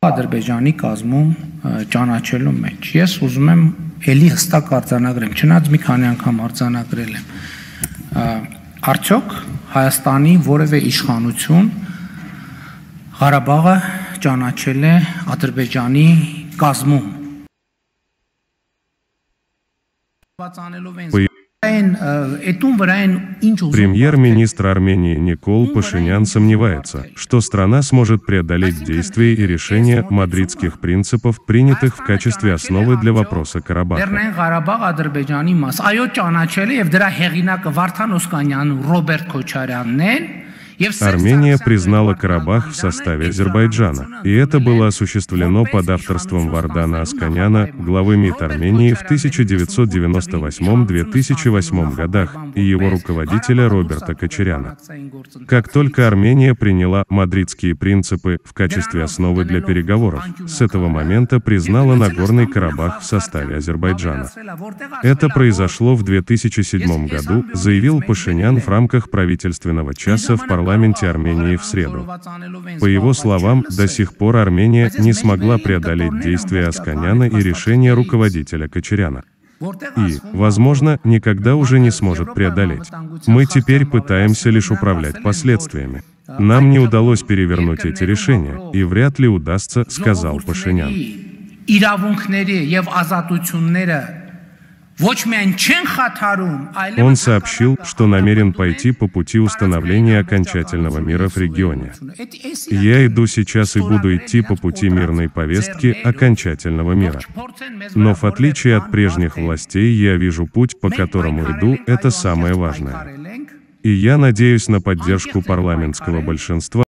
Ադրբեջանի կազմում ճանաչելու մեջ ես ուզում եմ էլի հստակ արձանագրեմ, չնայած մի քանի անգամ արձանագրել եմ, արդյոք Հայաստանի որևէ իշխանություն Ղարաբաղը ճանաչել է Ադրբեջանի կազմում։ Премьер-министр Армении Никол Пашинян сомневается, что страна сможет преодолеть действия и решения мадридских принципов, принятых в качестве основы для вопроса Карабаха. Армения признала Карабах в составе Азербайджана, и это было осуществлено под авторством Вардана Асканяна, главы МИД Армении в 1998-2008 годах, и его руководителя Роберта Кочаряна. Как только Армения приняла мадридские принципы в качестве основы для переговоров, с этого момента признала Нагорный Карабах в составе Азербайджана. Это произошло в 2007 году, заявил Пашинян в рамках правительственного часа в парламенте Армении в среду. По его словам, до сих пор Армения не смогла преодолеть действия Асканяна и решения руководителя Кочаряна. И, возможно, никогда уже не сможет преодолеть. Мы теперь пытаемся лишь управлять последствиями. Нам не удалось перевернуть эти решения, и вряд ли удастся, сказал Пашинян. Он сообщил, что намерен пойти по пути установления окончательного мира в регионе. Я иду сейчас и буду идти по пути мирной повестки окончательного мира. Но в отличие от прежних властей я вижу путь, по которому иду, это самое важное. И я надеюсь на поддержку парламентского большинства.